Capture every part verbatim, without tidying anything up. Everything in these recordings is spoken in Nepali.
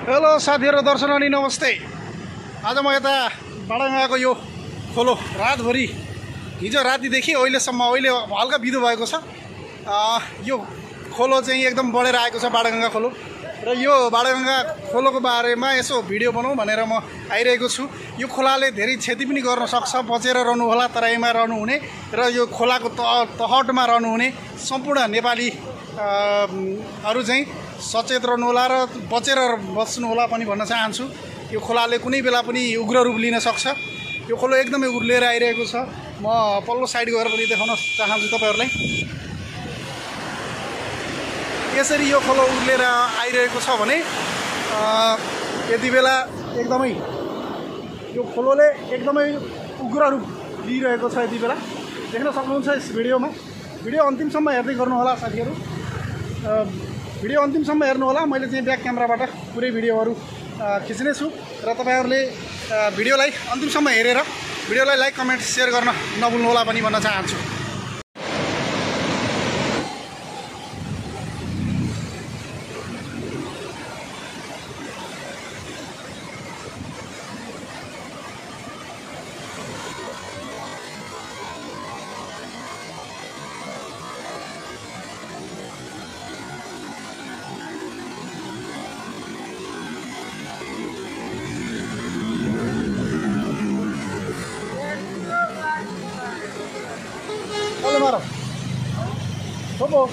हेलो साथीहरु, दर्शन अनि नमस्ते। आज म यता बाडगंगाको यो खोलो रातभरि हिजो रातिदेखि अहिलेसम्म अहिले हल्का बिदो भएको छ। यो खोलो चाहिँ एकदम बढेर आएको छ बाडगंगा खोलो, र यो बाडगंगा खोलोको बारेमा यसो भिडियो बनाऊ भनेर म आइरहेको छु। यो खोलाले धेरै क्षति पनि गर्न सक्छ, बचेर रहनु होला, तराईमा रहनु हुने र यो खोलाको तहटमा रहनु हुने सम्पूर्ण नेपाली अरु चाहिँ सचेत रहनु होला र बचेर बस्नु होला पनि भन्न चाहन्छु। यो खोलाले कुनै बेला पनि उग्र रूप लिन सक्छ। यो खोलो एकदमै उर्लेर आइरहेको छ। म पल्लो साइड गएर पनि देखाउन चाहन्छु तपाईहरुलाई। यसरी यो खोलो उर्लेर आइरहेको छ भने यति बेला एकदमै यो खोलोले एकदमै उग्र रूप लिइरहेको छ। यति बेला देख्न सक्नुहुन्छ यस भिडियोमा। भिडियो अन्तिमसम्म हेर्दै गर्नु होला साथीहरु। भिडियो अन्तिमसम्म हेर्नु होला। मैले चाहिँ ब्याक क्यामेराबाट पुरै भिडियोहरु खिच्ने छु र तपाईहरुले भिडियोलाई अन्तिमसम्म हेरेर भिडियोलाई लाइक कमेन्ट शेयर गर्न नभुल्नु होला पनि भन्न चाहन्छु। Olha, Mara. Vamos.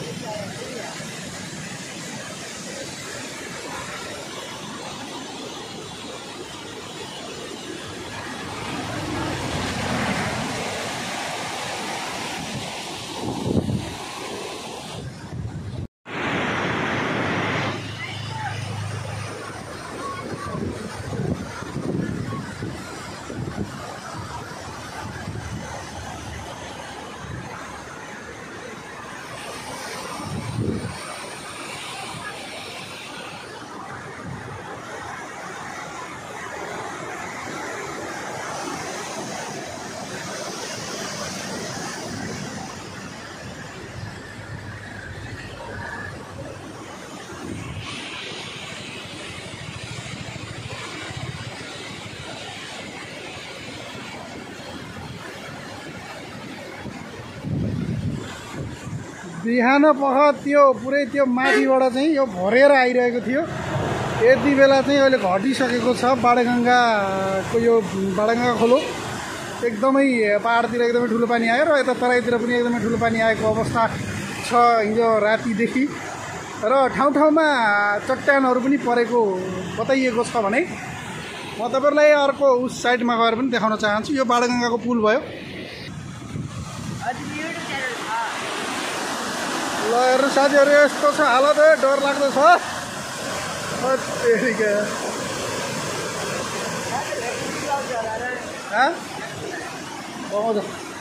बिहान पख त्यो पुरै त्यो माथिबाट चाहिँ यो भरेर आइरहेको थियो। यति बेला चाहिँ अहिले घटिसकेको छ। बाडगंगाको यो बाडगंगा खोलो एकदमै पहाडतिर एकदमै ठुलो पानी आयो र यता तराईतिर पनि एकदमै ठुलो पानी आएको अवस्था छ हिजो रातिदेखि। र ठाउँ ठाउँमा चट्टानहरू पनि परेको बताइएको छ भने म तपाईहरुलाई अर्को उस साइडमा गएर पनि देखाउन चाहन्छु। यो बाडगंगाको पुल भयो। ल हेर्नु साथीहरु, यस्तो छ हालत। डर लाग्दो छ। हाँ?